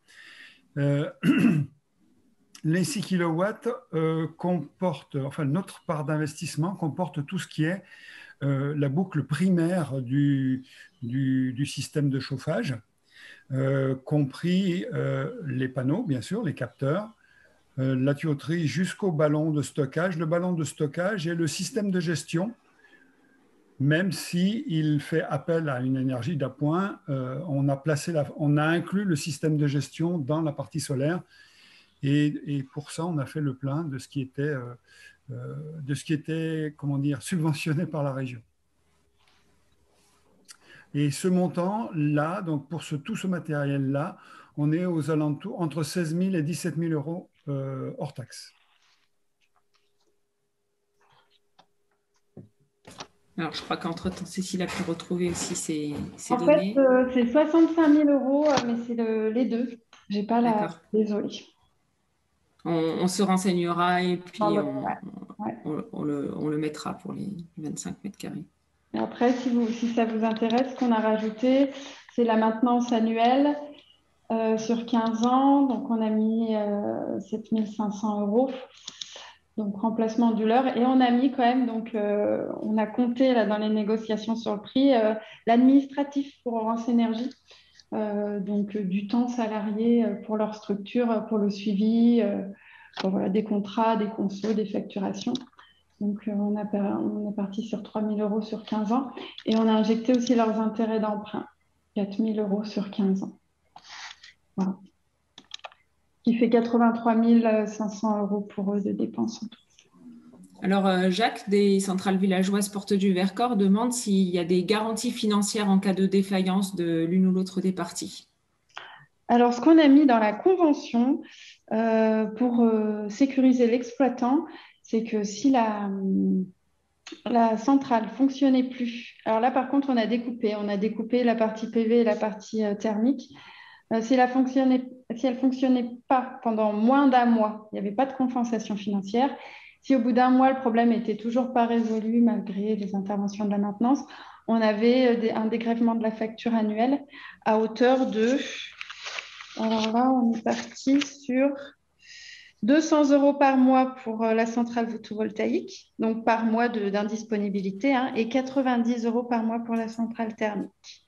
Les 6 kW comportent, enfin, notre part d'investissement comporte tout ce qui est la boucle primaire du système de chauffage, compris les panneaux, bien sûr, les capteurs, la tuyauterie jusqu'au ballon de stockage. Le ballon de stockage et le système de gestion, même s'il fait appel à une énergie d'appoint, on a inclus le système de gestion dans la partie solaire. Et pour ça, on a fait le plein de ce qui était de ce qui était, comment dire, subventionné par la région. Et ce montant-là, donc pour tout ce matériel-là, on est aux alentours entre 16 000 et 17 000 euros hors taxe. Alors, je crois qu'entre-temps, Cécile a pu retrouver aussi ces En données. fait, c'est 65 000 euros, mais c'est les deux. Je n'ai pas la... D'accord. Désolée. On se renseignera et puis Non, mais, on le mettra pour les 25 mètres carrés. Et après, si ça vous intéresse, ce qu'on a rajouté, c'est la maintenance annuelle sur 15 ans. Donc, on a mis 7 500 euros. Donc, remplacement onduleur. Et on a mis quand même, donc, on a compté là, dans les négociations sur le prix, l'administratif pour Orange Énergie. Donc, du temps salarié pour leur structure, pour le suivi, voilà, des contrats, des consos, des facturations. Donc, on est parti sur 3 000 euros sur 15 ans. Et on a injecté aussi leurs intérêts d'emprunt, 4 000 euros sur 15 ans. Voilà. Qui fait 83 500 euros pour eux de dépenses. Alors, Jacques, des centrales villageoises Porte du Vercors, demande s'il y a des garanties financières en cas de défaillance de l'une ou l'autre des parties. Alors, ce qu'on a mis dans la convention pour sécuriser l'exploitant, c'est que si la centrale ne fonctionnait plus, alors là, par contre, on a découpé la partie PV et la partie thermique. Si elle ne fonctionnait pas pendant moins d'un mois, il n'y avait pas de compensation financière. Si au bout d'un mois, le problème n'était toujours pas résolu malgré les interventions de la maintenance, on avait un dégrèvement de la facture annuelle à hauteur de... Alors là, on est parti sur 200 euros par mois pour la centrale photovoltaïque, donc par mois d'indisponibilité, et 90 euros par mois pour la centrale thermique.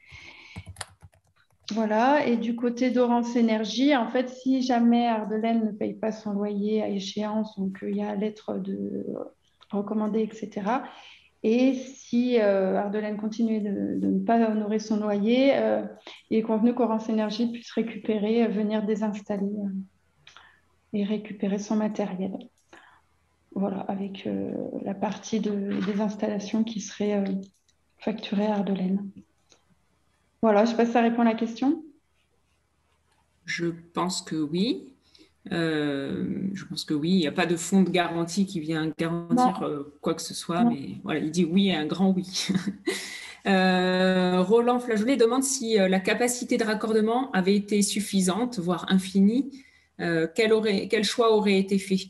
Voilà, et du côté d'Orange Énergie, en fait, si jamais Ardeleine ne paye pas son loyer à échéance, donc il y a lettre de recommandée, etc. Et si Ardeleine continue de ne pas honorer son loyer, il est convenu qu'Orange Énergie puisse récupérer, venir désinstaller et récupérer son matériel. Voilà, avec la partie des installations qui serait facturée à Ardeleine. Voilà, je ne sais pas si ça répond à la question. Je pense que oui. Il n'y a pas de fonds de garantie qui vient garantir quoi que ce soit, mais voilà, il dit oui, un grand oui. Roland Flageolet demande si la capacité de raccordement avait été suffisante, voire infinie. Quel choix aurait été fait?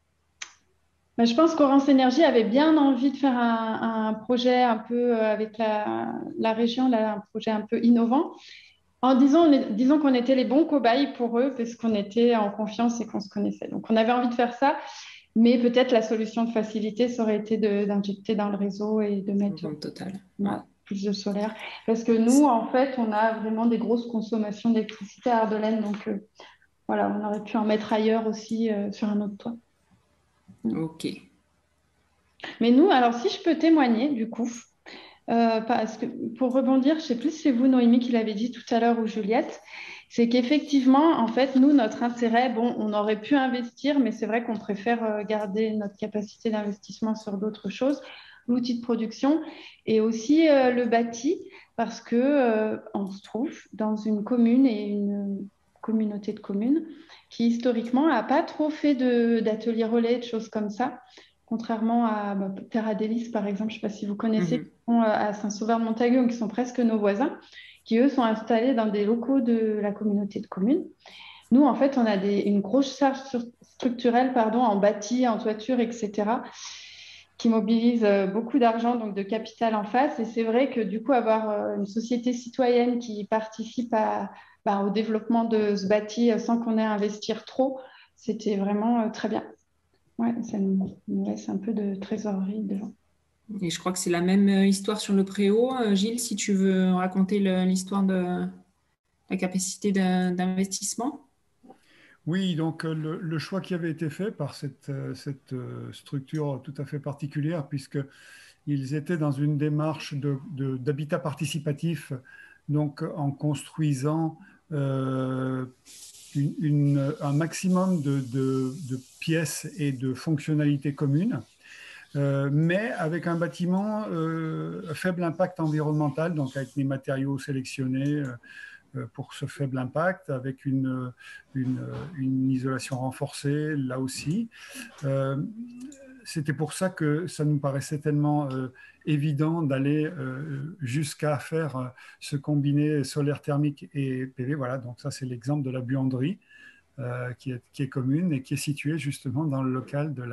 Je pense qu'Orange Énergie avait bien envie de faire un projet un peu avec la région, là, un projet un peu innovant. Disons qu'on était les bons cobayes pour eux parce qu'on était en confiance et qu'on se connaissait. Donc, on avait envie de faire ça, mais peut-être la solution de facilité, ça aurait été d'injecter dans le réseau et de mettre plus de solaire. Parce que nous, en fait, on a vraiment des grosses consommations d'électricité à Ardeleine. Donc, voilà, on aurait pu en mettre ailleurs aussi sur un autre toit. Ok. Mais nous, alors si je peux témoigner, du coup, parce que pour rebondir, je ne sais plus si c'est vous, Noémie, qui l'avez dit tout à l'heure ou Juliette, c'est qu'effectivement, en fait, nous, notre intérêt, bon, on aurait pu investir, mais c'est vrai qu'on préfère garder notre capacité d'investissement sur d'autres choses, l'outil de production et aussi le bâti, parce que on se trouve dans une commune et une communauté de communes qui historiquement n'a pas trop fait d'ateliers relais, de choses comme ça. Contrairement à Terre Adélis, par exemple, je ne sais pas si vous connaissez, qui sont à Saint-Sauveur-de-Montagut, qui sont presque nos voisins, qui, eux, sont installés dans des locaux de la communauté de communes. Nous, en fait, on a une grosse charge structurelle en bâti, en toiture, etc., qui mobilise beaucoup d'argent, donc de capital en face. Et c'est vrai que, du coup, avoir une société citoyenne qui participe au développement de ce bâti sans qu'on ait à investir trop, c'était vraiment très bien. Ouais, ça nous laisse un peu de trésorerie devant. Et je crois que c'est la même histoire sur le préau. Gilles, si tu veux raconter l'histoire de la capacité d'investissement. Oui, donc le choix qui avait été fait par cette structure tout à fait particulière, puisqu'ils étaient dans une démarche d'habitat participatif, donc en construisant un maximum de pièces et de fonctionnalités communes. mais avec un bâtiment faible impact environnemental, donc avec des matériaux sélectionnés pour ce faible impact, avec une isolation renforcée là aussi. C'était pour ça que ça nous paraissait tellement évident d'aller jusqu'à faire ce combiné solaire thermique et PV. Voilà, donc ça c'est l'exemple de la buanderie qui est commune et qui est située justement dans le local de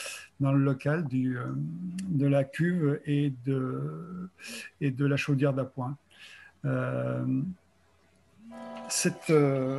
la cuve et de la chaudière d'appoint. Cette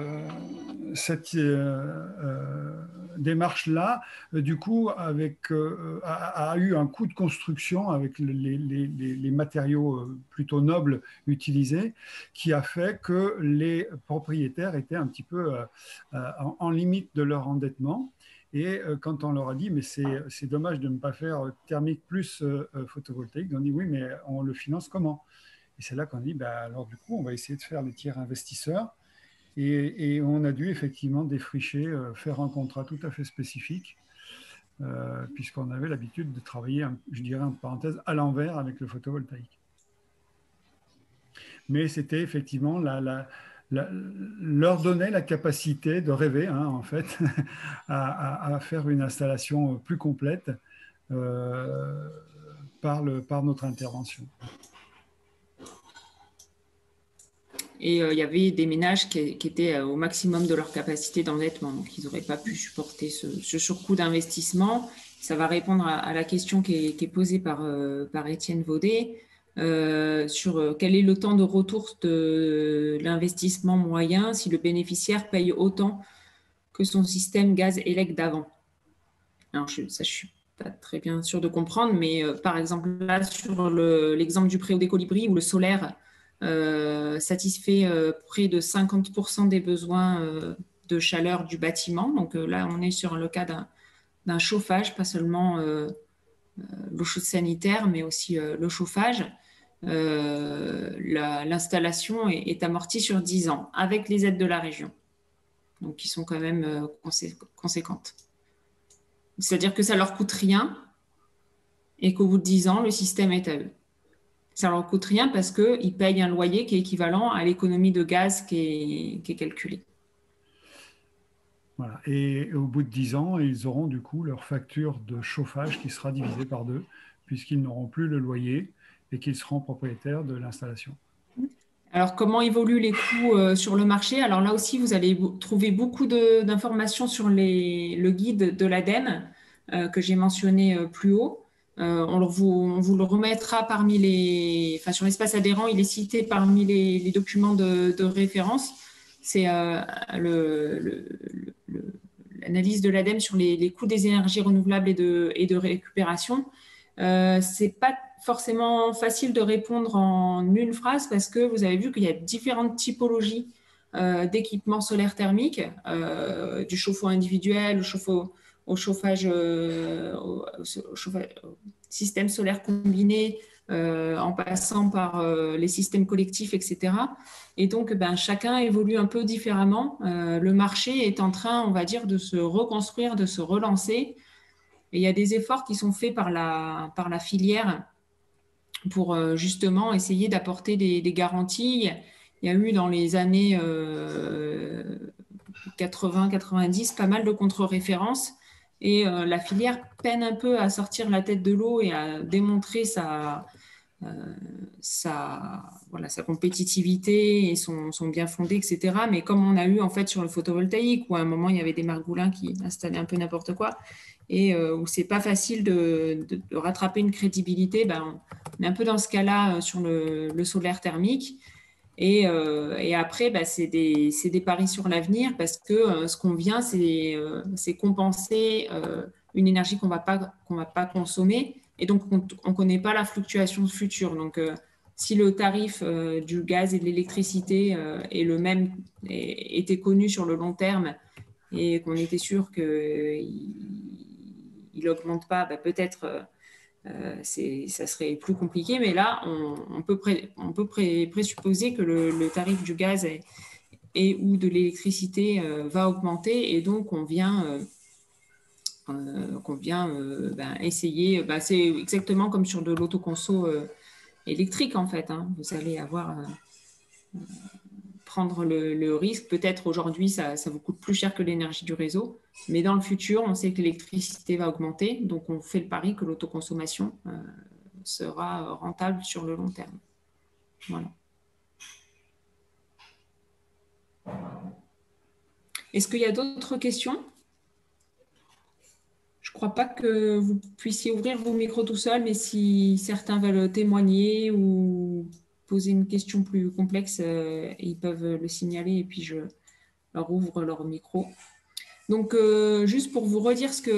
démarche-là, du coup, a eu un coût de construction avec les matériaux plutôt nobles utilisés, qui a fait que les propriétaires étaient un petit peu en limite de leur endettement. Et quand on leur a dit, mais c'est dommage de ne pas faire thermique plus photovoltaïque, ils ont dit, oui, mais on le finance comment? Et c'est là qu'on dit, bah, alors du coup, on va essayer de faire les tiers investisseurs. Et on a dû effectivement défricher, faire un contrat tout à fait spécifique, puisqu'on avait l'habitude de travailler, je dirais en parenthèse, à l'envers avec le photovoltaïque. Mais c'était effectivement leur donner la capacité de rêver, hein, en fait, à faire une installation plus complète par notre intervention. Et il y avait des ménages qui étaient au maximum de leur capacité d'endettement, donc ils n'auraient pas pu supporter ce surcoût d'investissement. Ça va répondre à la question qui est posée par Étienne Vaudet sur quel est le temps de retour de l'investissement moyen si le bénéficiaire paye autant que son système gaz-élec d'avant. Alors, je ne suis pas très bien sûre de comprendre, mais par exemple, là, sur l'exemple du Préau des Colibris, où le solaire satisfait près de 50% des besoins de chaleur du bâtiment. Donc là, on est sur le cas d'un chauffage, pas seulement l'eau chaude sanitaire, mais aussi le chauffage. L'installation est amortie sur 10 ans, avec les aides de la région, donc qui sont quand même conséquentes. C'est-à-dire que ça ne leur coûte rien et qu'au bout de 10 ans, le système est à eux. Ça ne leur coûte rien parce qu'ils payent un loyer qui est équivalent à l'économie de gaz qui est calculée. Voilà. Et au bout de 10 ans, ils auront du coup leur facture de chauffage qui sera divisée par 2, puisqu'ils n'auront plus le loyer et qu'ils seront propriétaires de l'installation. Alors, comment évoluent les coûts sur le marché? Alors là aussi, vous allez trouver beaucoup d'informations sur le guide de l'ADEME que j'ai mentionné plus haut. On vous le remettra sur l'espace adhérent, il est cité parmi les documents de référence. C'est l'analyse de l'ADEME sur les coûts des énergies renouvelables et de récupération. C'est pas forcément facile de répondre en une phrase parce que vous avez vu qu'il y a différentes typologies d'équipements solaires thermiques, du chauffe-eau individuel, au chauffage, au système solaire combiné, en passant par les systèmes collectifs, etc. Et donc, chacun évolue un peu différemment. Le marché est en train, on va dire, de se reconstruire, de se relancer. Et il y a des efforts qui sont faits par la filière pour justement essayer d'apporter des garanties. Il y a eu dans les années 80-90 pas mal de contre-références. Et la filière peine un peu à sortir la tête de l'eau et à démontrer sa compétitivité et son bien fondé, etc. Mais comme on a eu en fait sur le photovoltaïque, où à un moment il y avait des margoulins qui installaient un peu n'importe quoi, et où c'est pas facile de rattraper une crédibilité, on est un peu dans ce cas-là sur le solaire thermique. Et après, c'est des paris sur l'avenir parce que ce qu'on vient, c'est compenser une énergie qu'on va pas consommer. Et donc, on ne connaît pas la fluctuation future. Donc, si le tarif du gaz et de l'électricité est le même, était connu sur le long terme et qu'on était sûr qu'il n'augmente pas, peut-être... ça serait plus compliqué, mais là, on peut présupposer que le tarif du gaz ou de l'électricité va augmenter et donc on vient qu'on vient essayer. C'est exactement comme sur de l'autoconso électrique, en fait. Hein. Vous allez prendre le risque. Peut-être aujourd'hui, ça vous coûte plus cher que l'énergie du réseau, mais dans le futur, on sait que l'électricité va augmenter, donc on fait le pari que l'autoconsommation sera rentable sur le long terme. Voilà. Est-ce qu'il y a d'autres questions? Je ne crois pas que vous puissiez ouvrir vos micros tout seul, mais si certains veulent témoigner ou poser une question plus complexe, ils peuvent le signaler et puis je leur ouvre leur micro. Donc, juste pour vous redire ce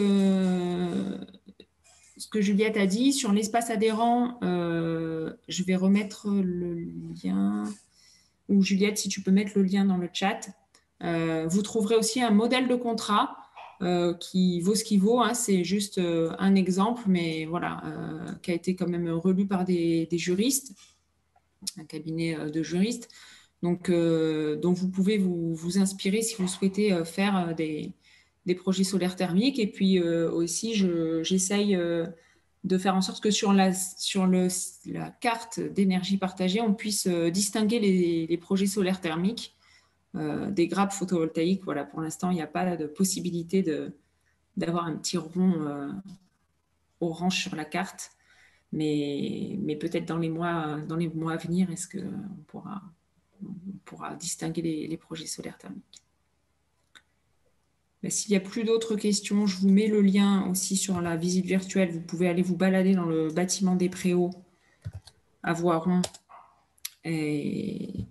que Juliette a dit sur l'espace adhérent, je vais remettre le lien, ou Juliette, si tu peux mettre le lien dans le chat. Vous trouverez aussi un modèle de contrat qui vaut ce qu'il vaut. Hein, c'est juste un exemple, mais voilà, qui a été quand même relu par des juristes, un cabinet de juristes. Donc vous pouvez vous inspirer si vous souhaitez faire des projets solaires thermiques. Et puis aussi, j'essaye de faire en sorte que sur la carte d'énergie partagée, on puisse distinguer les projets solaires thermiques des grappes photovoltaïques. Voilà, pour l'instant, il n'y a pas de possibilité d'avoir un petit rond orange sur la carte. Mais peut-être dans les mois à venir, est-ce qu'on pourra distinguer les projets solaires thermiques. S'il n'y a plus d'autres questions, je vous mets le lien aussi sur la visite virtuelle. Vous pouvez aller vous balader dans le bâtiment des Préaux à Voiron et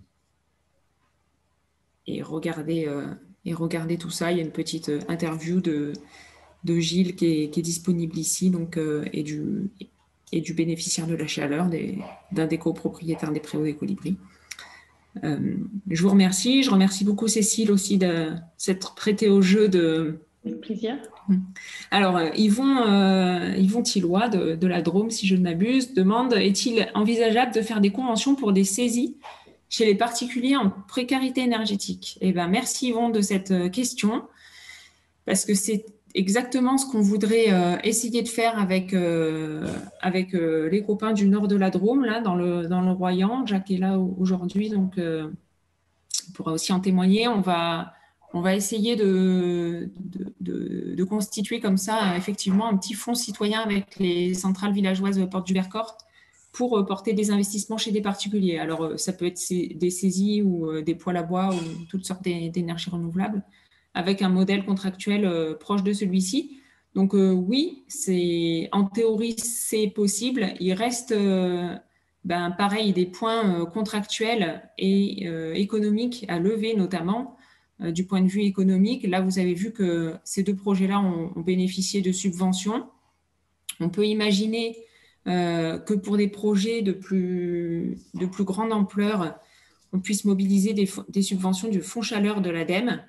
regarder tout ça. Il y a une petite interview de Gilles qui est disponible ici, donc, et du bénéficiaire de la chaleur, d'un des copropriétaires des Préaux des Colibris. Je vous remercie. Je remercie beaucoup Cécile aussi de s'être prêtée au jeu de... Avec plaisir. Alors, Yvon Tillois de la Drôme, si je ne m'abuse, demande: est-il envisageable de faire des conventions pour des saisies chez les particuliers en précarité énergétique? Eh bien, merci Yvon de cette question, parce que c'est exactement ce qu'on voudrait essayer de faire avec les copains du nord de la Drôme, là, dans le Royan. Jacques est là aujourd'hui, donc il pourra aussi en témoigner. On va essayer de constituer comme ça, effectivement, un petit fonds citoyen avec les centrales villageoises Porte du Vercors pour porter des investissements chez des particuliers. Alors, ça peut être des saisies ou des poêles à bois ou toutes sortes d'énergies renouvelables, avec un modèle contractuel proche de celui-ci. Donc oui, en théorie, c'est possible. Il reste pareil, des points contractuels et économiques à lever, notamment du point de vue économique. Là, vous avez vu que ces deux projets-là ont bénéficié de subventions. On peut imaginer que pour des projets de plus grande ampleur, on puisse mobiliser des subventions du Fonds Chaleur de l'ADEME.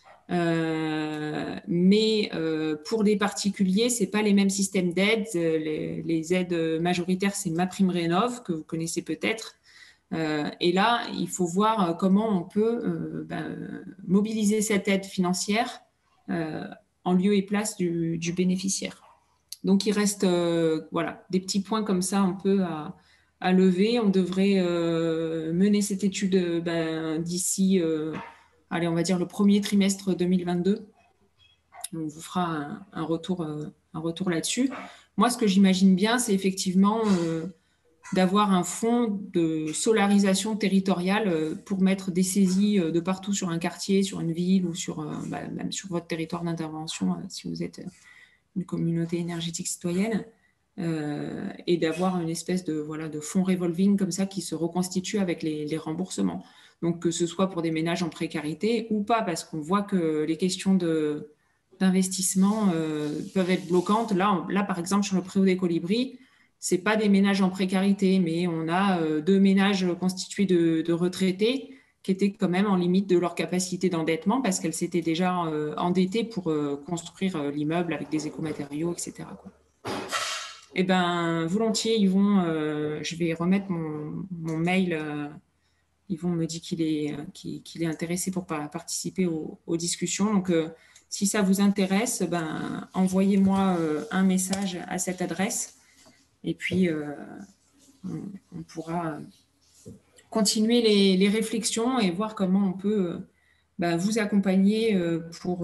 Mais pour des particuliers, ce n'est pas les mêmes systèmes d'aide. Les aides majoritaires, c'est MaPrimeRénov', que vous connaissez peut-être. Et là, il faut voir comment on peut mobiliser cette aide financière en lieu et place du bénéficiaire. Donc, il reste des petits points comme ça un peu à lever. On devrait mener cette étude d'ici... allez, on va dire le premier trimestre 2022. On vous fera un retour là-dessus. Moi, ce que j'imagine bien, c'est effectivement d'avoir un fonds de solarisation territoriale pour mettre des saisies de partout sur un quartier, sur une ville ou même sur votre territoire d'intervention, si vous êtes une communauté énergétique citoyenne, et d'avoir une espèce de fonds revolving comme ça qui se reconstitue avec les remboursements. Donc, que ce soit pour des ménages en précarité ou pas, parce qu'on voit que les questions d'investissement peuvent être bloquantes. Là, par exemple, sur le Préau des Colibris, ce n'est pas des ménages en précarité, mais on a deux ménages constitués de retraités qui étaient quand même en limite de leur capacité d'endettement parce qu'elles s'étaient déjà endettées pour construire l'immeuble avec des écomatériaux, etc. Eh bien, volontiers, Yvon, je vais remettre mon mail. Yvon me dit qu'il est intéressé pour participer aux discussions. Donc, Si ça vous intéresse, envoyez-moi un message à cette adresse et puis on pourra continuer les réflexions et voir comment on peut vous accompagner pour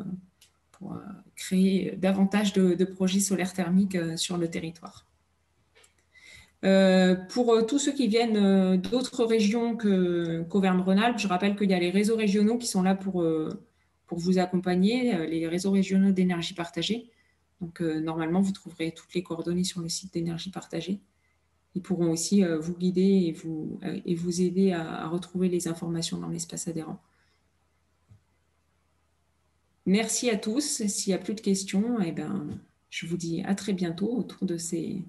créer davantage de projets solaires thermiques sur le territoire. Pour tous ceux qui viennent d'autres régions qu'Auvergne-Rhône-Alpes, je rappelle qu'il y a les réseaux régionaux qui sont là pour vous accompagner, les réseaux régionaux d'énergie partagée. Donc, normalement, vous trouverez toutes les coordonnées sur le site d'énergie partagée. Ils pourront aussi vous guider et vous aider à retrouver les informations dans l'espace adhérent. Merci à tous. S'il n'y a plus de questions, je vous dis à très bientôt autour de ces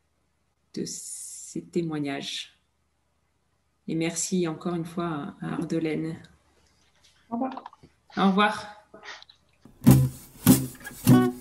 témoignages. Et merci encore une fois à Ardelaine. Au revoir. Au revoir.